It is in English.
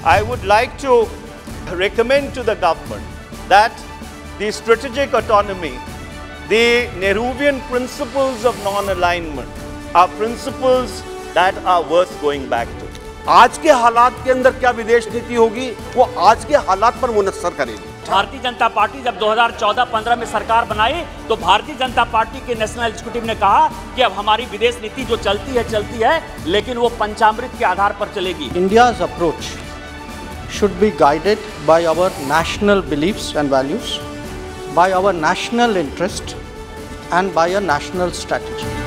I would like to recommend to the government that the strategic autonomy, the Nehruvian principles of non-alignment are principles that are worth going back to. आज के हालात के अंदर क्या विदेश नीति होगी, वो आज के हालात पर मुनस्सर करेगी। भारतीय जनता पार्टी जब 2014-15 में सरकार बनाई तो भारतीय जनता पार्टी के नेशनल एग्जीक्यूटिव ने कहा कि अब हमारी विदेश नीति जो चलती है, लेकिन वो पंचामृत के आधार पर चलेगी। India's approach should be guided by our national beliefs and values, by our national interest and by a national strategy.